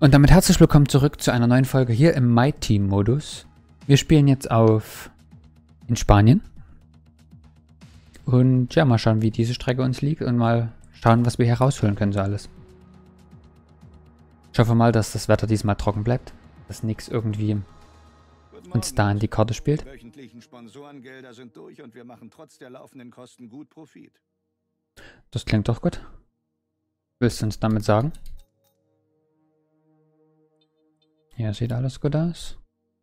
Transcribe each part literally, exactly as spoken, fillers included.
Und damit herzlich willkommen zurück zu einer neuen Folge hier im My Team Modus. Wir spielen jetzt auf in Spanien. Und ja, mal schauen, wie diese Strecke uns liegt und mal schauen, was wir hier rausholen können, so alles. Ich hoffe mal, dass das Wetter diesmal trocken bleibt, dass nichts irgendwie uns da in die Karte spielt. Die wöchentlichen Sponsorengelder sind durch und wir machen trotz der laufenden Kosten gut Profit. Das klingt doch gut. Willst du uns damit sagen? Ja, sieht alles gut aus.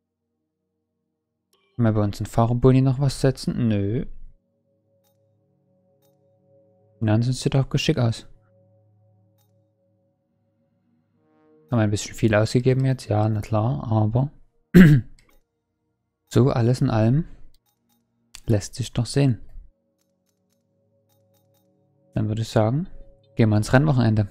Können wir bei uns in Fahrerboni noch was setzen? Nö. Na, ansonsten sieht doch geschickt aus. Haben wir ein bisschen viel ausgegeben jetzt? Ja, na klar, aber so, alles in allem lässt sich doch sehen. Dann würde ich sagen, gehen wir ins Rennwochenende.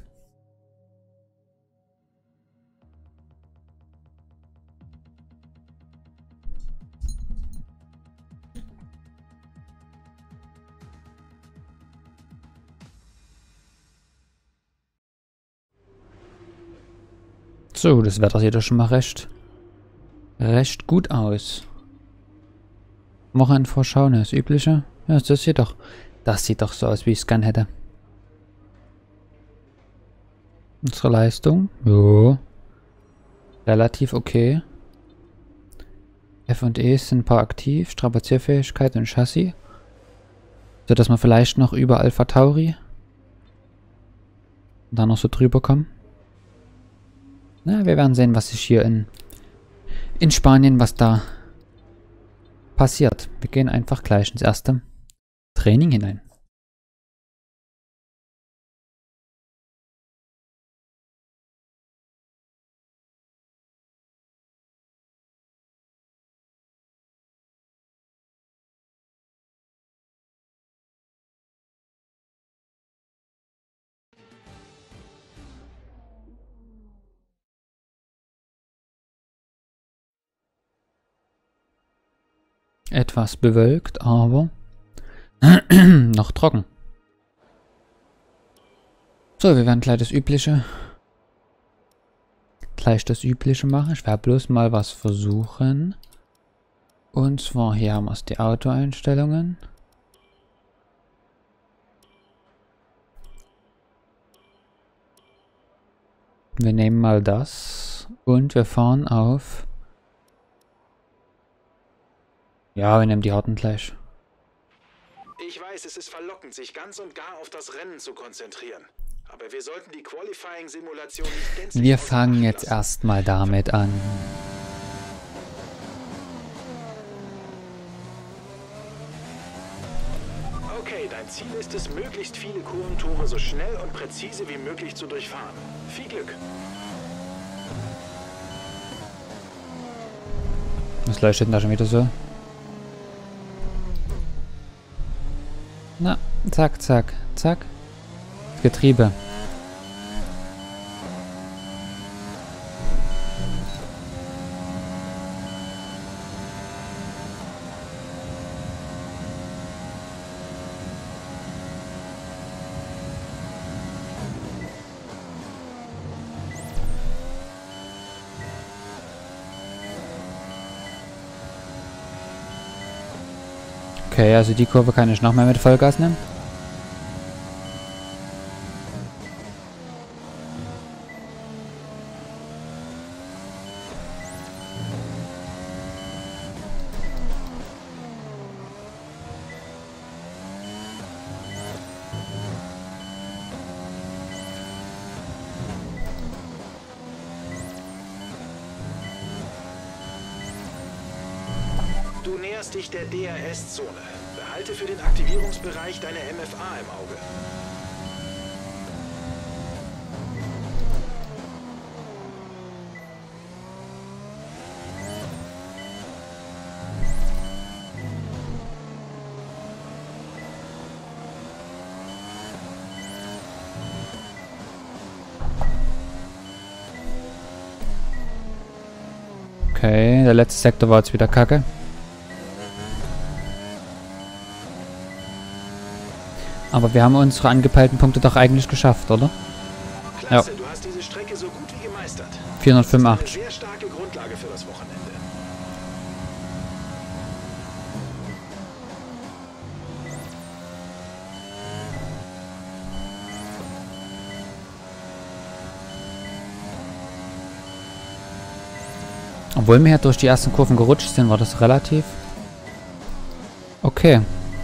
So, das Wetter sieht doch schon mal recht, recht gut aus. Wochenendvorschau, ne, das übliche. Ja, das sieht doch, das sieht doch so aus, wie ich es gern hätte. Unsere Leistung, jo, relativ okay. F und E sind ein paar aktiv, Strapazierfähigkeit und Chassis. So dass wir vielleicht noch über Alpha Tauri da noch so drüber kommen. Na, wir werden sehen, was sich hier in, in Spanien, was da passiert. Wir gehen einfach gleich ins erste Training hinein. Etwas bewölkt, aber noch trocken. So, wir werden gleich das Übliche, gleich das Übliche machen. Ich werde bloß mal was versuchen. Und zwar hier haben wir es, die Autoeinstellungen. Wir nehmen mal das und wir fahren auf... Ja, wir nehmen die harten gleich. Ich weiß, es ist verlockend, sich ganz und gar auf das Rennen zu konzentrieren. Aber wir sollten die Qualifying-Simulation nicht gänzlich... Wir fangen jetzt erstmal damit an. Okay, dein Ziel ist es, möglichst viele Kurventore so schnell und präzise wie möglich zu durchfahren. Viel Glück! Was leuchtet denn da schon wieder so? Na, zack, zack, zack. Getriebe. Okay, also die Kurve kann ich noch mal mit Vollgas nehmen. Du näherst dich der D R S-Zone. Behalte für den Aktivierungsbereich deine M F A im Auge. Okay, der letzte Sektor war jetzt wieder kacke. Aber wir haben unsere angepeilten Punkte doch eigentlich geschafft, oder? Klasse, ja. Du hast hast diese Strecke so gut wie gemeistert. vierhundertfünfundachtzig. Eine sehr starke Grundlage für das Wochenende. Obwohl wir ja durch die ersten Kurven gerutscht sind, war das relativ okay.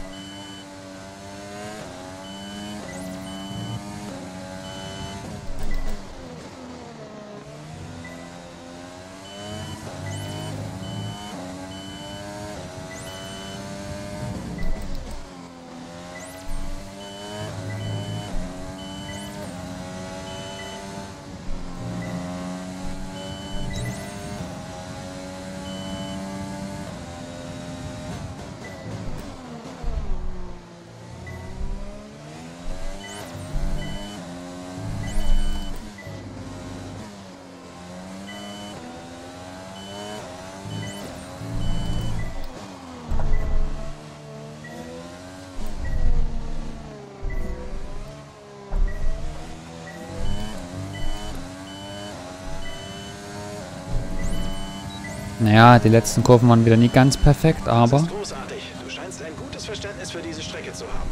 Naja, die letzten Kurven waren wieder nie ganz perfekt, aber... Das ist großartig. Du scheinst ein gutes Verständnis für diese Strecke zu haben.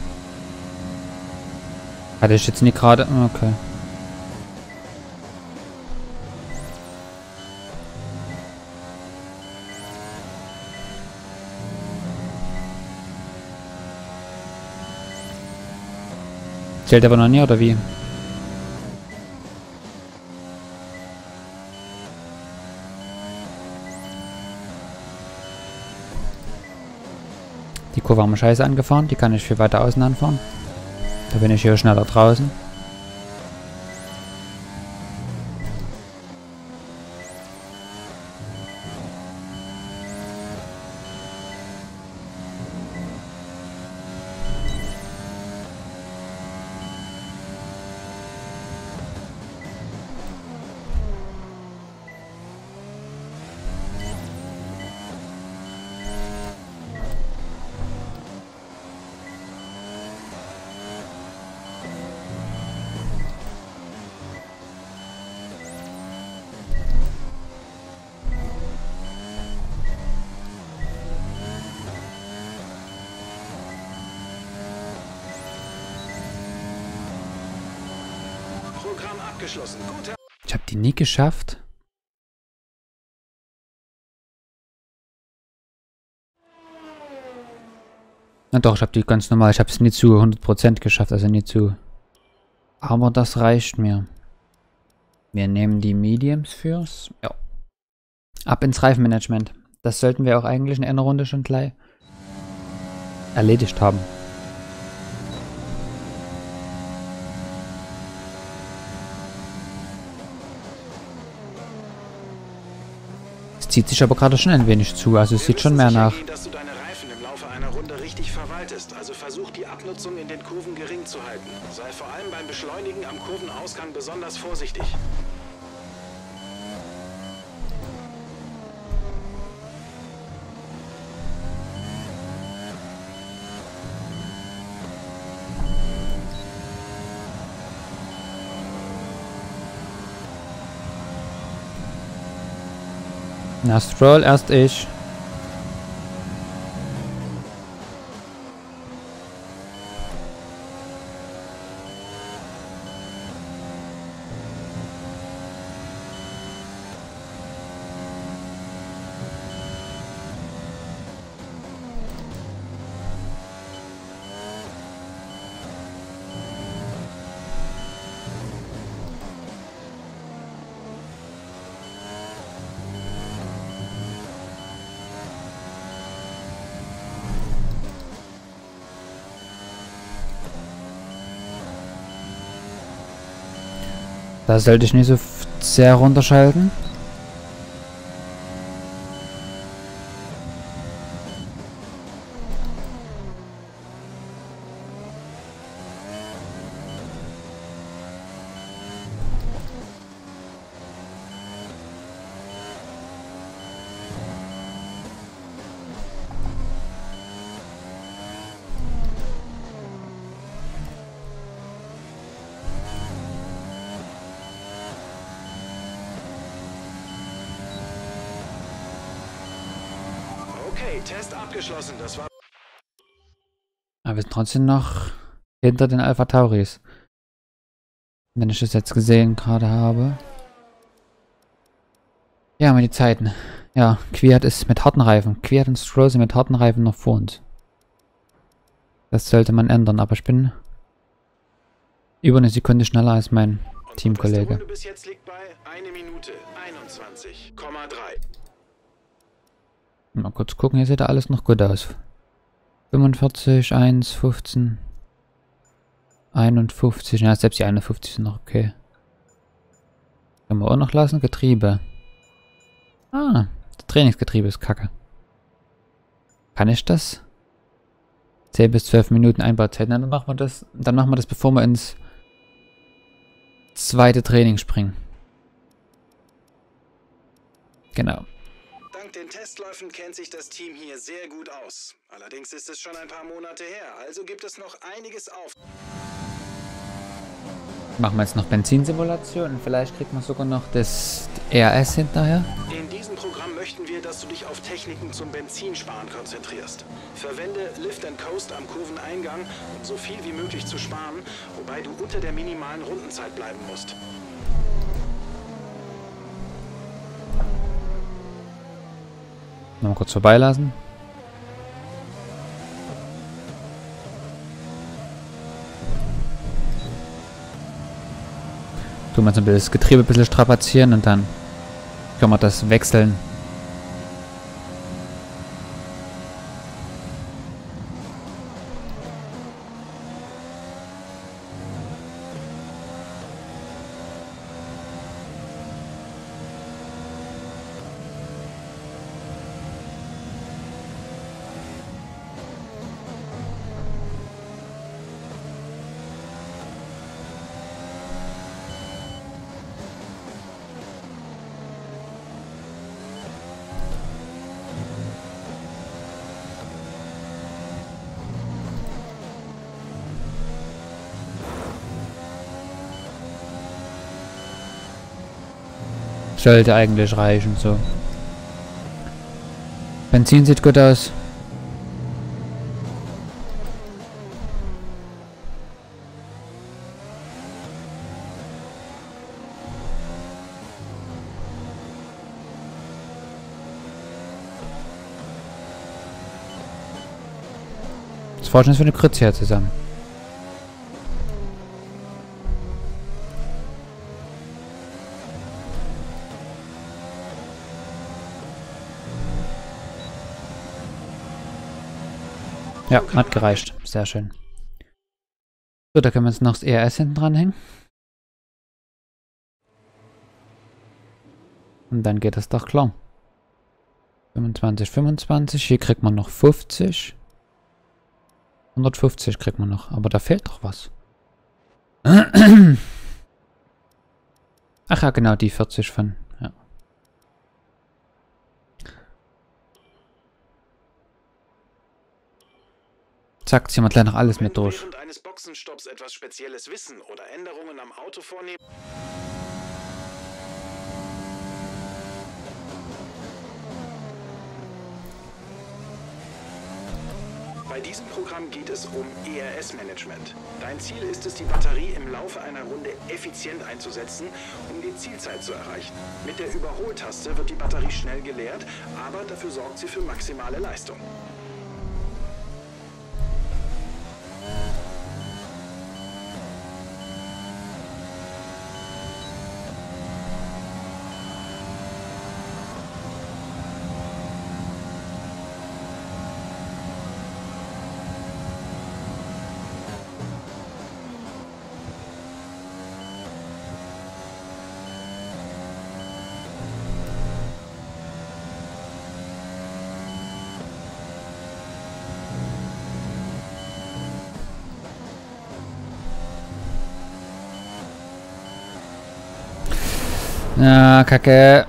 Hatte ich jetzt nie gerade... Okay. Zählt aber noch nie, oder wie? Die Kurve haben wir scheiße angefahren, die kann ich viel weiter außen anfahren. Da bin ich hier schneller draußen. Programm abgeschlossen. Gut. Ich habe die nie geschafft. Na doch, ich habe die ganz normal. Ich habe es nie zu hundert Prozent geschafft, also nie zu. Aber das reicht mir. Wir nehmen die Mediums fürs. Ja. Ab ins Reifenmanagement. Das sollten wir auch eigentlich in einer Runde schon gleich erledigt haben. Es zieht sich aber gerade schon ein wenig zu, also es sieht schon mehr nach. Dass du deine Reifen im Laufe einer Runde richtig verwaltest. Also versuch die Abnutzung in den Kurven gering zu halten. Sei vor allem beim Beschleunigen am Kurvenausgang besonders vorsichtig. Na, Stroll, erst ich. Da sollte ich nicht so sehr runterschalten. Okay, Test abgeschlossen. Das war... Aber wir sind trotzdem noch hinter den Alpha Tauris. Wenn ich das jetzt gesehen gerade habe. Ja, mal die Zeiten. Ja, Kwiat ist mit harten Reifen. Kwiat und Stroll sind mit harten Reifen noch vor uns. Das sollte man ändern, aber ich bin über eine Sekunde schneller als mein Teamkollege. Du bis jetzt liegt bei eine Minute einundzwanzig Komma drei. Mal kurz gucken, hier sieht da alles noch gut aus. fünfundvierzig, eins, fünfzehn, einundfünfzig, ja, selbst die einundfünfzig sind noch okay. Können wir auch noch lassen, Getriebe. Ah, das Trainingsgetriebe ist kacke. Kann ich das? zehn bis zwölf Minuten Einbauzeit, dann machen wir das, dann machen wir das, bevor wir ins zweite Training springen. Genau. Dank den Testläufen kennt sich das Team hier sehr gut aus. Allerdings ist es schon ein paar Monate her, also gibt es noch einiges auf. Machen wir jetzt noch Benzinsimulation und vielleicht kriegt man sogar noch das E R S hinterher. In diesem Programm möchten wir, dass du dich auf Techniken zum Benzinsparen konzentrierst. Verwende Lift and Coast am Kurveneingang, um so viel wie möglich zu sparen, wobei du unter der minimalen Rundenzeit bleiben musst. Mal kurz vorbeilassen. Tun wir so das Getriebe ein bisschen strapazieren und dann können wir das wechseln. Sollte eigentlich reichen, so. Benzin sieht gut aus. Das forschen jetzt für eine Kritz hier zusammen. Ja, hat gereicht. Sehr schön. So, da können wir jetzt noch das E R S hinten dranhängen. Und dann geht das doch klar. fünfundzwanzig, fünfundzwanzig. Hier kriegt man noch fünfzig. hundertfünfzig kriegt man noch. Aber da fehlt doch was. Ach ja, genau, die vierzig von... Ja. Zack, ziehen wir gleich noch alles mit durch. Während eines Boxenstopps etwas Spezielles wissen oder Änderungen am Auto vornehmen. Bei diesem Programm geht es um E R S-Management. Dein Ziel ist es, die Batterie im Laufe einer Runde effizient einzusetzen, um die Zielzeit zu erreichen. Mit der Überholtaste wird die Batterie schnell geleert, aber dafür sorgt sie für maximale Leistung. Ja, Kacke.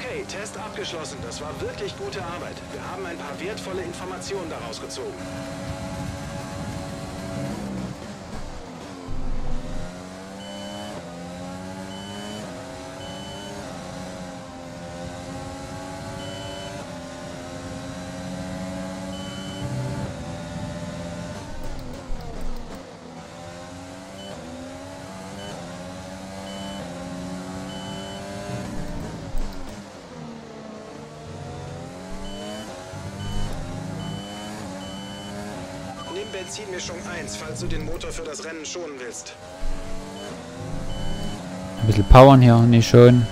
Okay, Test abgeschlossen. Das war wirklich gute Arbeit. Wir haben ein paar wertvolle Informationen daraus gezogen. Nimm Benzinmischung eins, falls du den Motor für das Rennen schonen willst. Ein bisschen powern hier, nicht schon.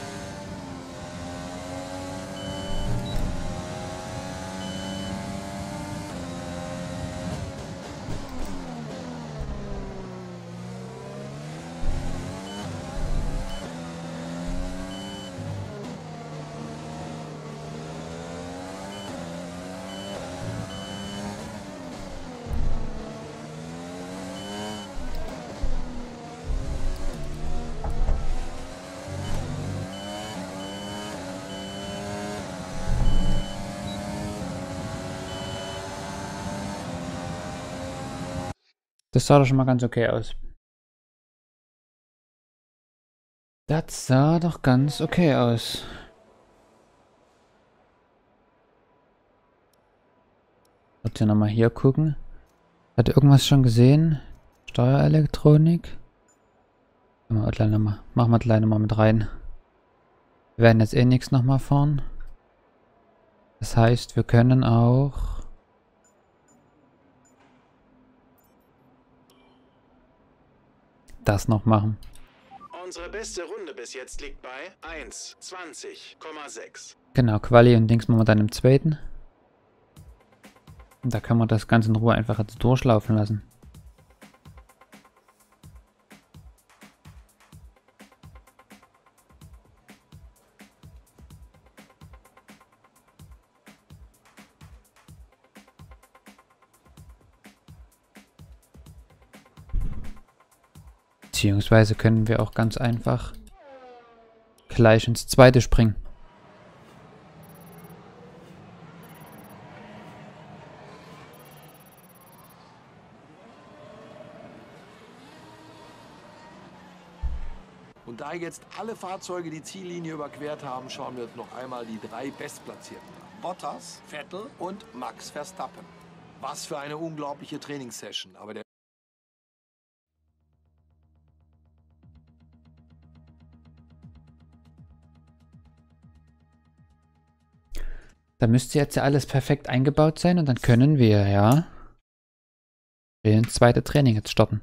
Das sah doch schon mal ganz okay aus. Das sah doch ganz okay aus. Wollt ihr nochmal hier gucken? Hat irgendwas schon gesehen? Steuerelektronik? Machen wir gleich nochmal. Machen wir gleich nochmal mit rein. Wir werden jetzt eh nichts nochmal fahren. Das heißt, wir können auch... das noch machen. Unsere beste Runde bis jetzt liegt bei eins zwanzig Komma sechs. Genau, Quali und Dings machen wir dann im zweiten. Und da können wir das Ganze in Ruhe einfach jetzt durchlaufen lassen. Beziehungsweise können wir auch ganz einfach gleich ins zweite springen. Und da jetzt alle Fahrzeuge die Ziellinie überquert haben, schauen wir uns noch einmal die drei Bestplatzierten an. Bottas, Vettel und Max Verstappen. Was für eine unglaubliche Trainingssession. Aber der Da müsste jetzt ja alles perfekt eingebaut sein und dann können wir, ja, ins zweite Training jetzt starten.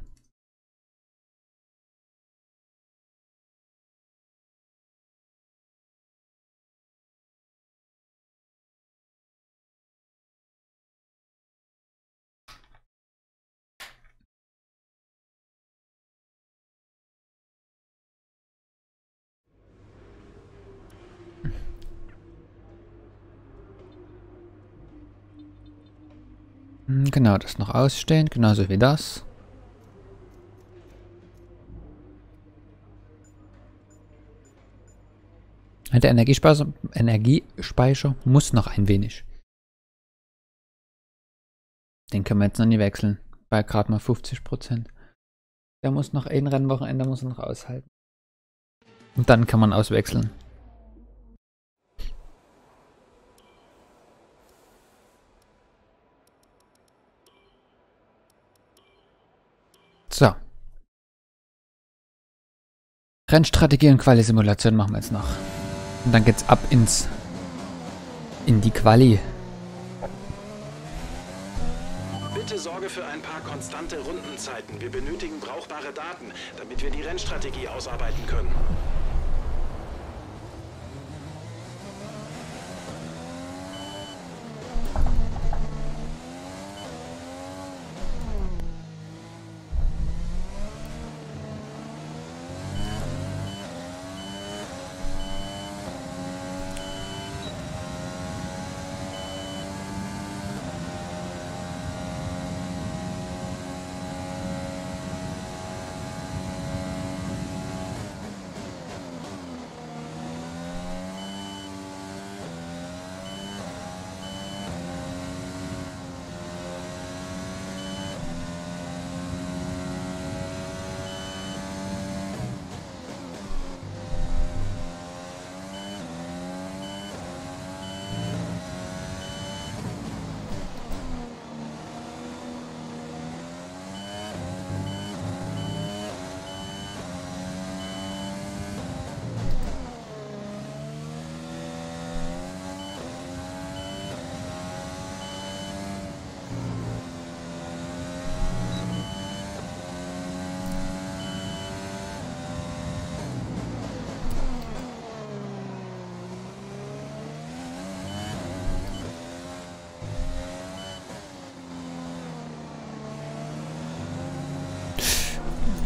Genau, das noch ausstehen, genauso wie das. Der Energiespeicher, Energiespeicher muss noch ein wenig. Den können wir jetzt noch nie wechseln. Bei gerade mal fünfzig Prozent. Der muss noch ein Rennwochenende muss er noch aushalten. Und dann kann man auswechseln. So. Rennstrategie und Quali-Simulation machen wir jetzt noch. Und dann geht's ab ins... in die Quali. Bitte sorge für ein paar konstante Rundenzeiten. Wir benötigen brauchbare Daten, damit wir die Rennstrategie ausarbeiten können.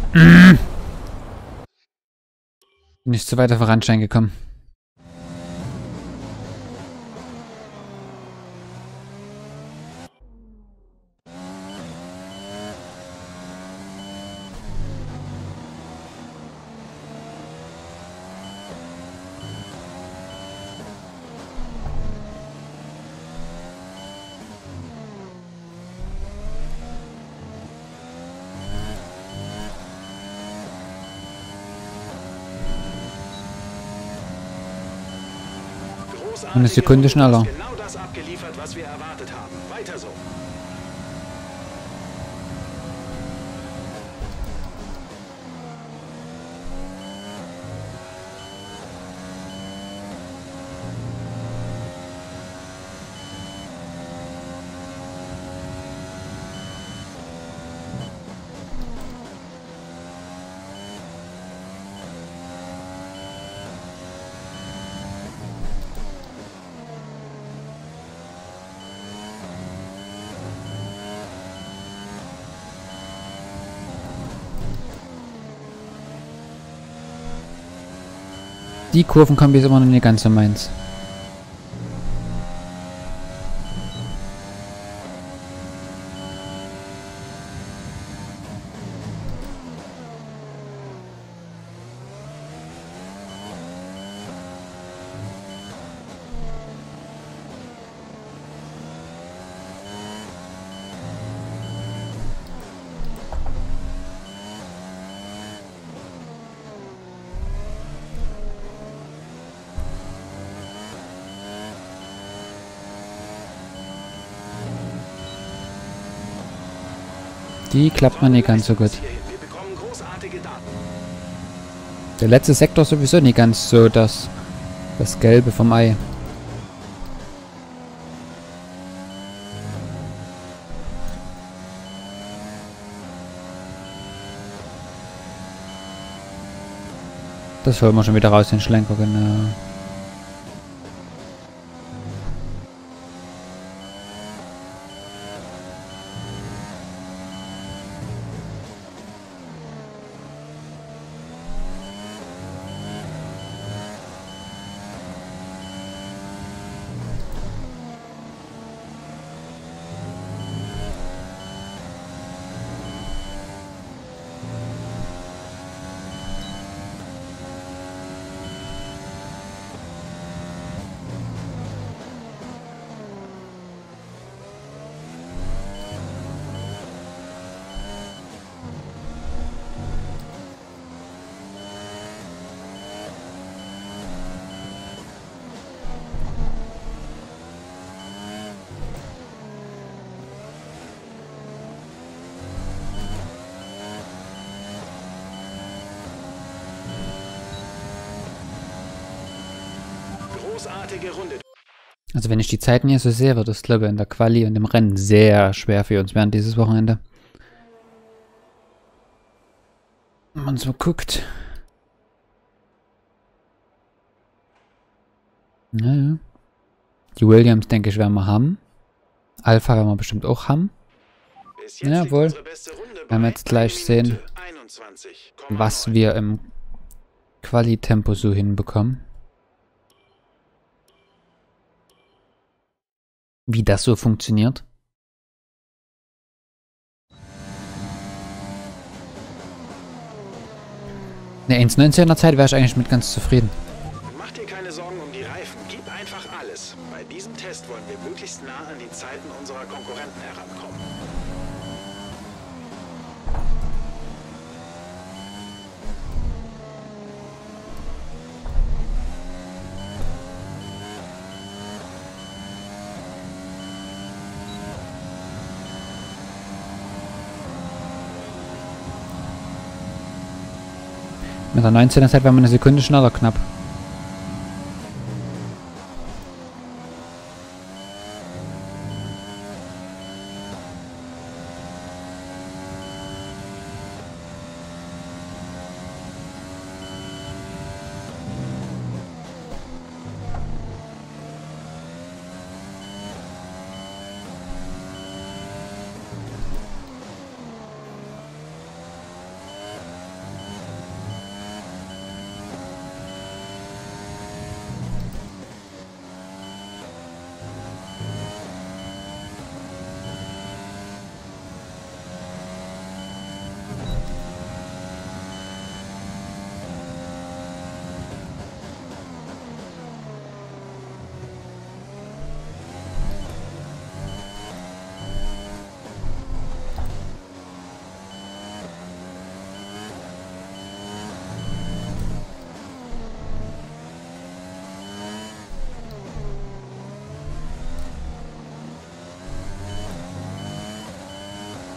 Nicht zu weit auf den Randstein gekommen. Eine Sekunde schneller. Genau das abgeliefert, was wir erwartet haben. Weiter so. Die Kurvenkombi ist immer noch nicht ganz so meins. Die klappt man nicht ganz so gut. Wir bekommen großartige Daten. Der letzte Sektor sowieso nicht ganz so das, das Gelbe vom Ei. Das holen wir schon wieder raus, den Schlenker, genau. Großartige Runde. Also wenn ich die Zeiten hier so sehe, wird es, glaube ich, in der Quali und im Rennen sehr schwer für uns während dieses Wochenende. Wenn man so guckt. Naja. Die Williams, denke ich, werden wir haben. Alpha werden wir bestimmt auch haben. Bis jetzt Jawohl. liegt unsere beste Runde Werden wir bei jetzt gleich eine sehen, Minute einundzwanzig Komma neun. was wir im Quali-Tempo so hinbekommen. Wie das so funktioniert. Ne, eins neunzehner Zeit wäre ich eigentlich mit ganz zufrieden. Mach dir keine Sorgen um die Reifen. Gib einfach alles. Bei diesem Test wollen wir möglichst nah an die Zeiten unserer Konkurrenten herankommen. Mit der neunzehner Zeit wären wir eine Sekunde schneller knapp.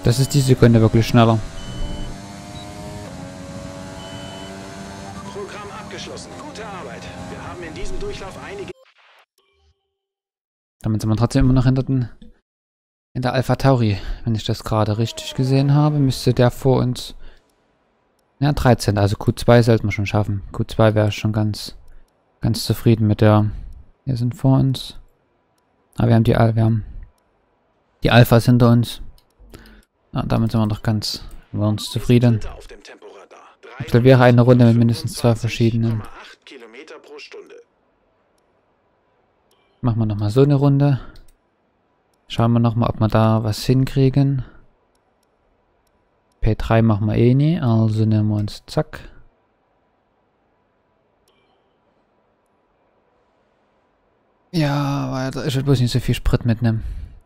Das ist die Sekunde wirklich schneller. Programm abgeschlossen. Gute Arbeit. Wir haben in diesem Durchlauf einige... Damit sind wir trotzdem immer noch hinter den, in der Alpha Tauri. Wenn ich das gerade richtig gesehen habe, müsste der vor uns... Ja, dreizehn. Also Q zwei sollten wir schon schaffen. Q zwei wäre schon ganz, ganz zufrieden mit der... Wir sind vor uns. Aber wir haben die, Al wir haben die Alphas hinter uns. Ja, damit sind wir doch ganz wir uns zufrieden. Da wäre eine Runde mit mindestens zwei verschiedenen. Machen wir nochmal so eine Runde. Schauen wir nochmal, ob wir da was hinkriegen. P drei machen wir eh nie, also nehmen wir uns zack. Ja, weiter. Ich will bloß nicht so viel Sprit mitnehmen.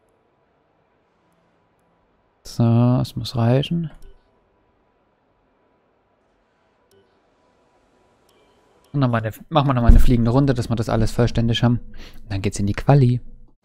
So, es muss reichen. Und noch mal eine, machen wir nochmal eine fliegende Runde, dass wir das alles vollständig haben. Und dann geht's in die Quali.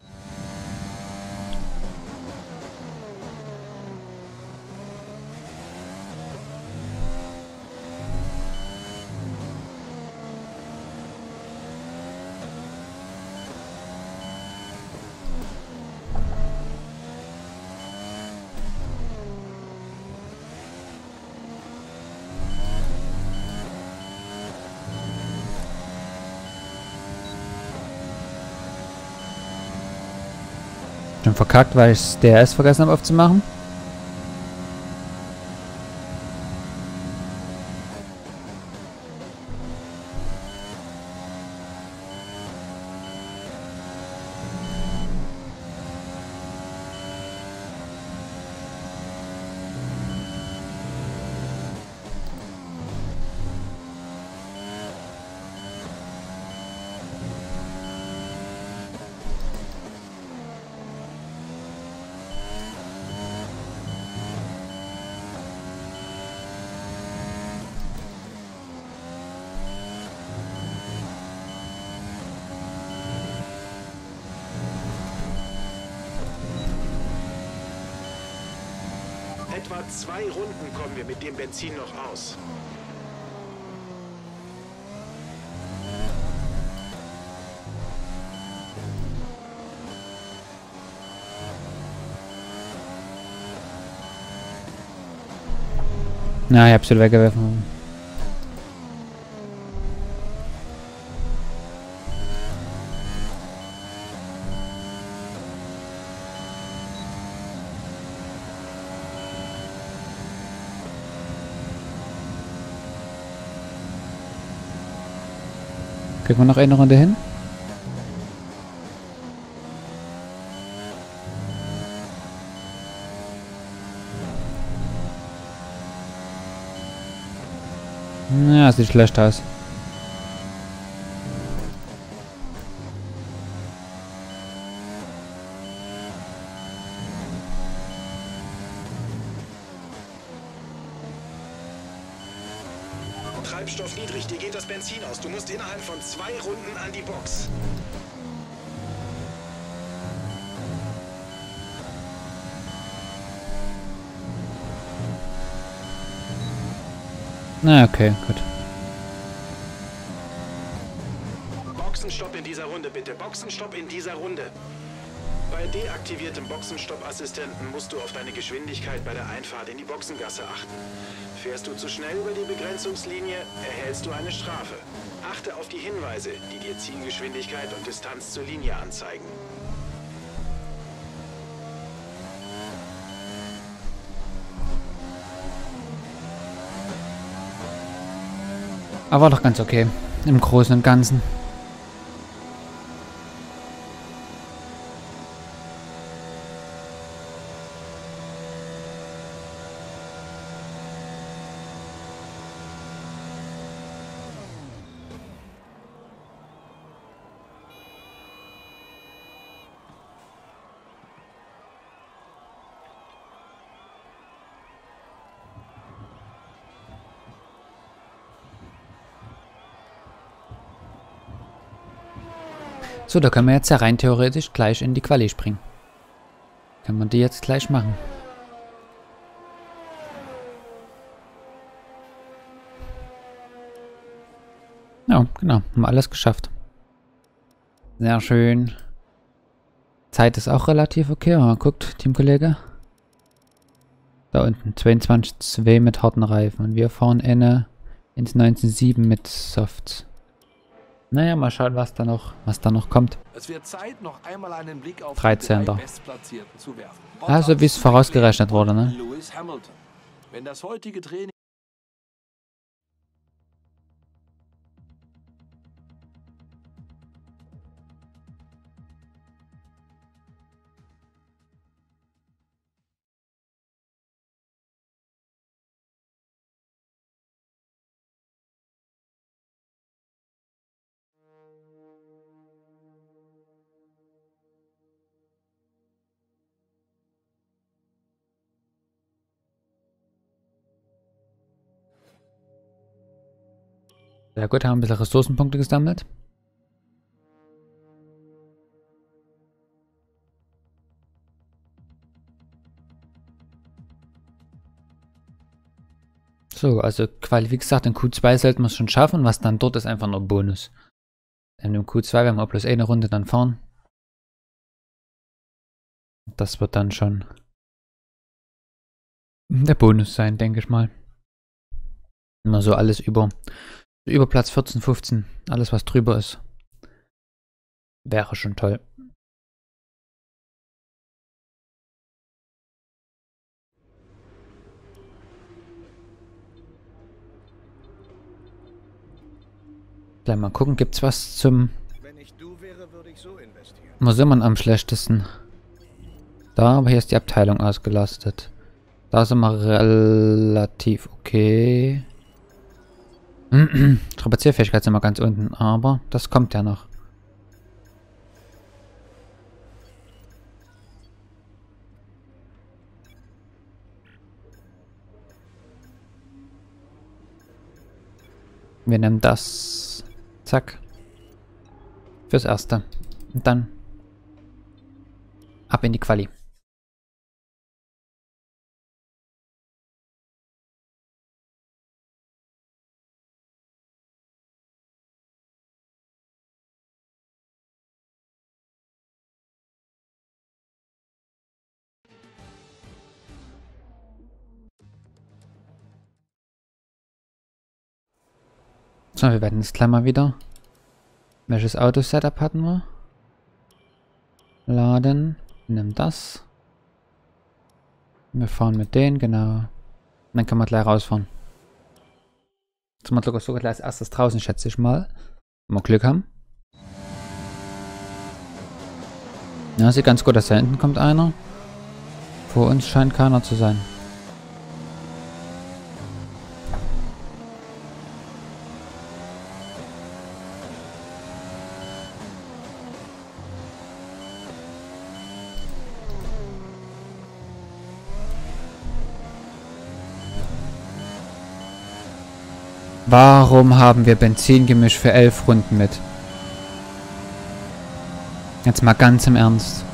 Schon verkackt, weil ich das D R S vergessen habe aufzumachen. Etwa zwei Runden kommen wir mit dem Benzin noch aus. Na, ich hab's wieder weggeworfen. Kriegen wir noch eine Runde hin? Ja, sieht schlecht aus. Treibstoff niedrig, dir geht das Benzin aus. Du musst innerhalb von zwei Runden an die Box. Na, okay, gut. Boxenstopp in dieser Runde, bitte. Boxenstopp in dieser Runde. Bei deaktiviertem Boxenstopp-Assistenten musst du auf deine Geschwindigkeit bei der Einfahrt in die Boxengasse achten. Fährst du zu schnell über die Begrenzungslinie, erhältst du eine Strafe. Achte auf die Hinweise, die dir Zielgeschwindigkeit und Distanz zur Linie anzeigen. Aber doch ganz okay. Im Großen und Ganzen. So, da können wir jetzt ja rein theoretisch gleich in die Quali springen. Können wir die jetzt gleich machen. Ja, genau. Haben wir alles geschafft. Sehr schön. Zeit ist auch relativ okay. Mal guckt, Teamkollege. Da unten. zweiundzwanzig Komma zwei mit harten Reifen. Und wir fahren inne ins neunzehn Komma sieben mit Softs. Naja, mal schauen, was da noch, was da noch kommt. Es wird Zeit, noch einmal einen Blick auf dreizehnter die drei Bestplatzierten zu werfen. Also wie es vorausgerechnet wurde, ne? Lewis Hamilton. Wenn das heutige Training Sehr gut, haben ein bisschen Ressourcenpunkte gesammelt. So, also Quali, wie gesagt, in Q zwei sollten wir es schon schaffen. Was dann dort ist, einfach nur Bonus. In dem Q zwei werden wir bloß eine Runde dann fahren. Das wird dann schon der Bonus sein, denke ich mal. Immer so alles über, über Platz vierzehn, fünfzehn. Alles, was drüber ist. Wäre schon toll. Gleich mal gucken, gibt's was zum... Wenn ich du wäre, würde ich so investieren. Wo sind wir am schlechtesten? Da, aber hier ist die Abteilung ausgelastet. Da sind wir relativ okay. Strapazierfähigkeit sind wir ganz unten, aber das kommt ja noch. Wir nehmen das. Zack. Fürs Erste. Und dann ab in die Quali. So, wir werden jetzt gleich mal wieder. Welches Auto-Setup hatten wir? Laden. Nimm das. Wir fahren mit denen, genau. Dann können wir gleich rausfahren. Jetzt sind wir sogar gleich als erstes draußen, schätze ich mal. Wenn wir Glück haben. Ja, sieht ganz gut aus. Da hinten kommt einer. Vor uns scheint keiner zu sein. Warum haben wir Benzingemisch für elf Runden mit? Jetzt mal ganz im Ernst.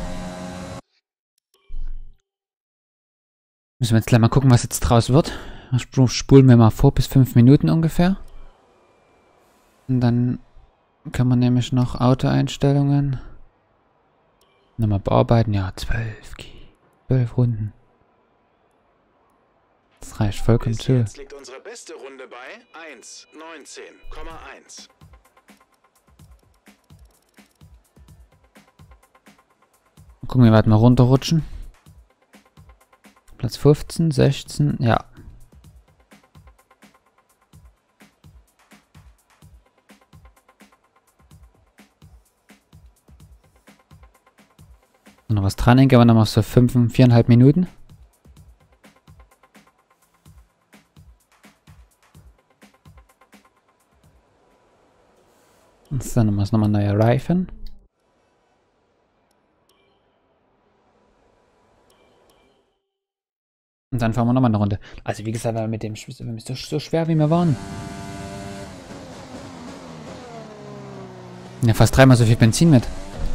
Müssen wir jetzt gleich mal gucken, was jetzt draus wird. Spulen wir mal vor bis fünf Minuten ungefähr. Und dann kann man nämlich noch Autoeinstellungen nochmal bearbeiten. Ja, zwölf. zwölf Runden. Das reicht vollkommen zu. Jetzt liegt unsere beste Runde bei eins neunzehn Komma eins. Gucken wir, weit mal runterrutschen. Platz fünfzehn, sechzehn, ja. Noch was dran, denke aber noch mal so fünf, viereinhalb Minuten. Und dann nochmal noch mal neuer Reifen. Und dann fahren wir nochmal eine Runde. Also wie gesagt, mit dem ist so, so schwer wie wir waren. Ja, fast dreimal so viel Benzin mit.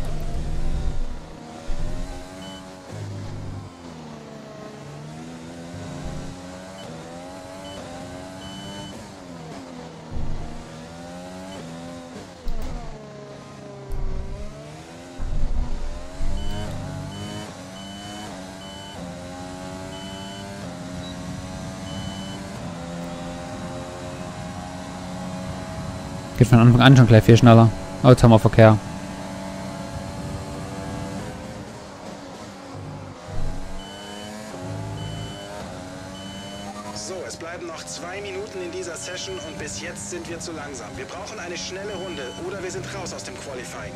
Geht von Anfang an schon gleich viel schneller. Oh, jetzt haben wir Verkehr. So, es bleiben noch zwei Minuten in dieser Session und bis jetzt sind wir zu langsam. Wir brauchen eine schnelle Runde oder wir sind raus aus dem Qualifying.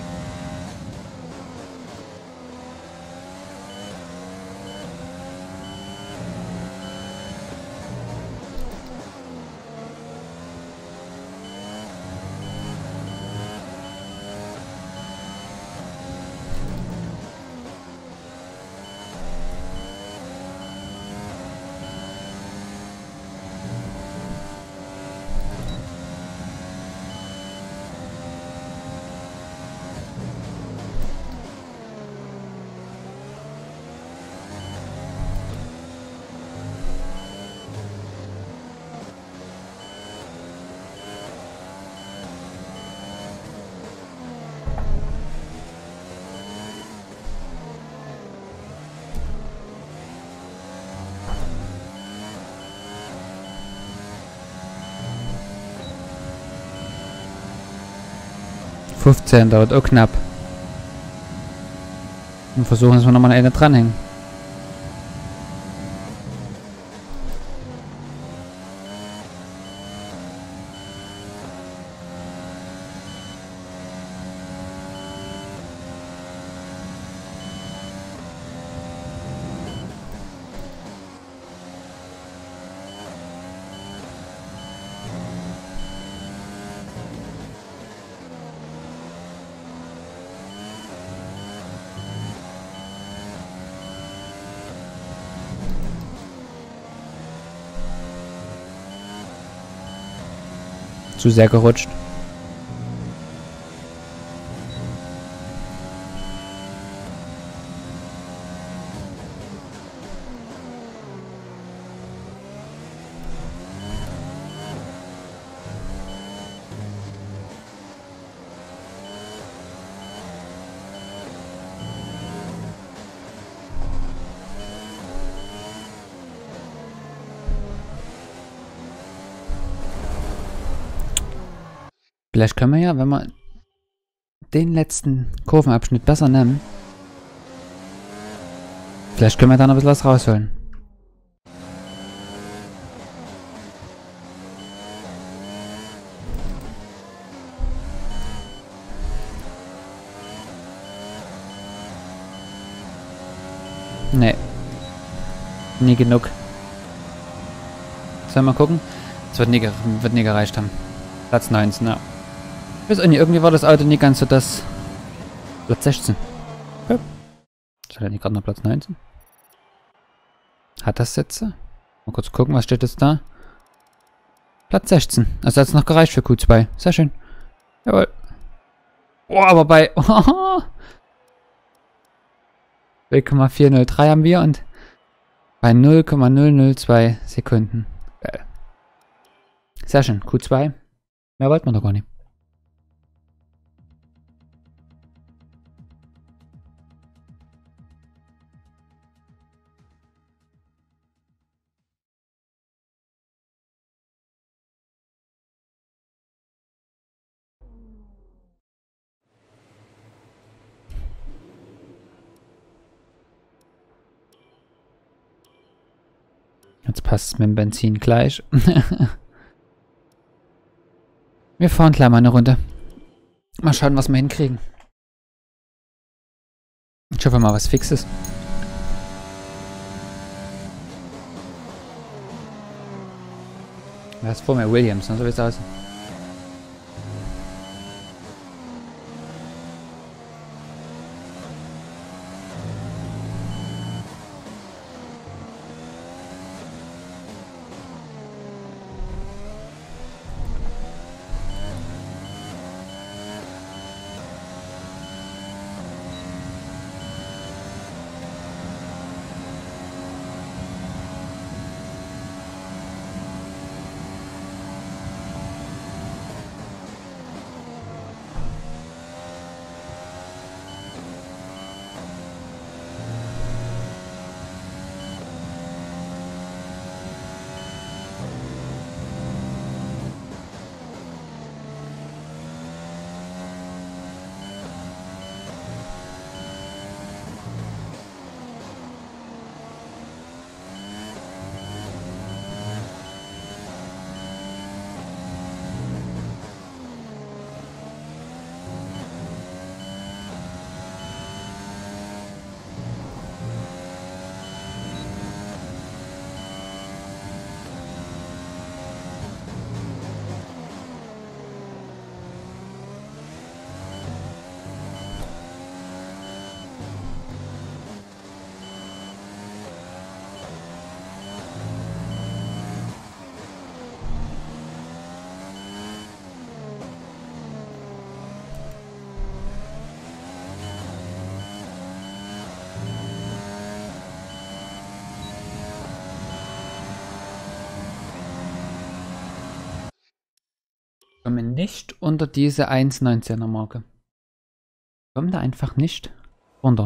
fünfzehn dauert auch knapp. Und versuchen, dass wir nochmal eine dranhängen. Zu sehr gerutscht. Vielleicht können wir ja, wenn wir den letzten Kurvenabschnitt besser nehmen, vielleicht können wir dann ein bisschen was rausholen. Nee. Nie genug. Sollen wir mal gucken? Das wird nie, wird nie gereicht haben. Platz neunzehn, ja. Ich weiß auch nicht, irgendwie war das Auto nie ganz so das... Platz sechzehn. Ja. Ist halt nicht gerade noch Platz neunzehn? Hat das jetzt? Mal kurz gucken, was steht jetzt da? Platz sechzehn. Also hat es noch gereicht für Q zwei. Sehr schön. Jawohl. Oh, aber bei... zwei Komma vier null drei haben wir und bei null Komma null null zwei Sekunden. Geil. Sehr schön. Q zwei. Mehr wollten wir doch gar nicht. Jetzt passt es mit dem Benzin gleich. Wir fahren gleich mal eine Runde. Mal schauen, was wir hinkriegen. Ich hoffe mal was Fixes. Wer ist vor mir? Williams, ne? So wie es aussieht. Kommen nicht unter diese eins neunzehner Marke. Kommen da einfach nicht runter.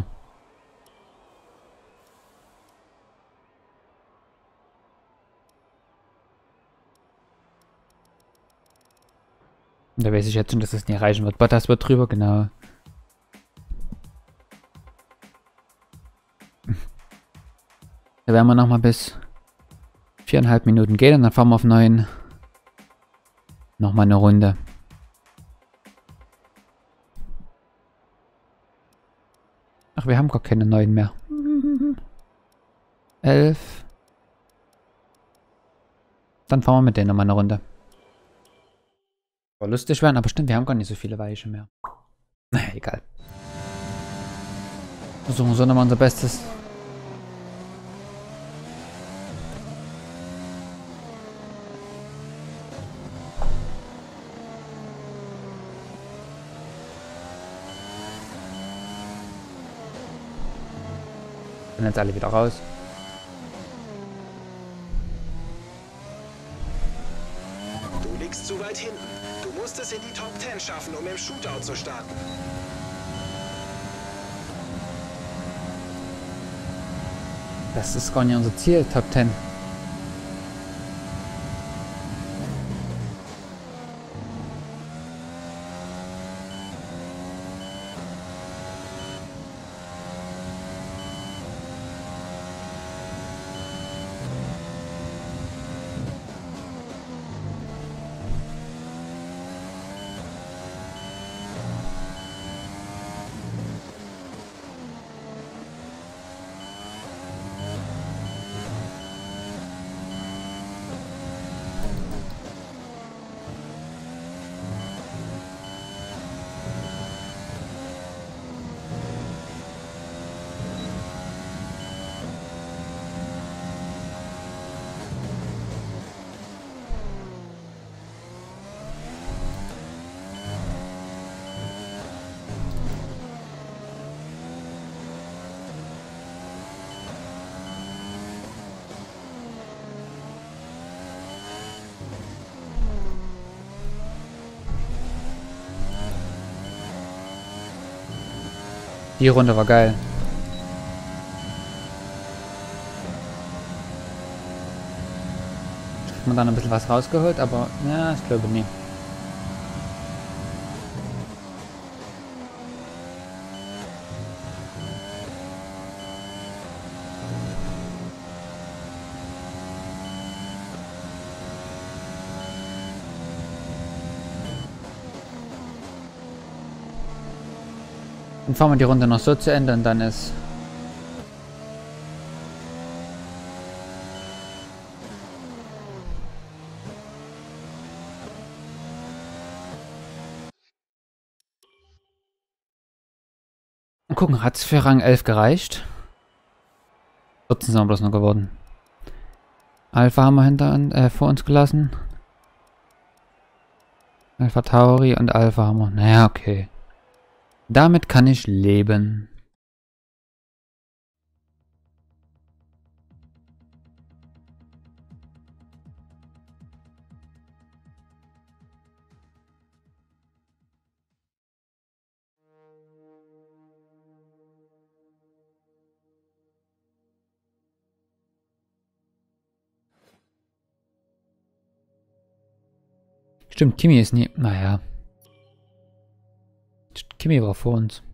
Da weiß ich jetzt schon, dass es nie erreichen wird. Bottas wird drüber, genau. Da werden wir nochmal bis viereinhalb Minuten gehen und dann fahren wir auf neun. Nochmal eine Runde. Ach, wir haben gar keine neuen mehr. elf. Dann fahren wir mit denen nochmal eine Runde. War lustig werden, aber stimmt, wir haben gar nicht so viele Weiche mehr. Naja, egal. Versuchen so nochmal unser Bestes. Sind jetzt alle wieder raus. Du liegst zu weit hinten. Du musst es in die Top zehn schaffen, um im Shootout zu starten. Das ist gar nicht unser Ziel, Top zehn. Die Runde war geil. Hat man dann ein bisschen was rausgeholt, aber ja, ich glaube nie. Dann fahren wir die Runde noch so zu Ende und dann ist... Mal gucken, hat es für Rang elf gereicht? vierzehn sind wir bloß noch geworden. Alpha haben wir hinter, äh, vor uns gelassen. Alpha Tauri und Alpha haben wir. Naja, okay. Damit kann ich leben. Stimmt, Kimi ist nie... Naja. Kimi war vor uns.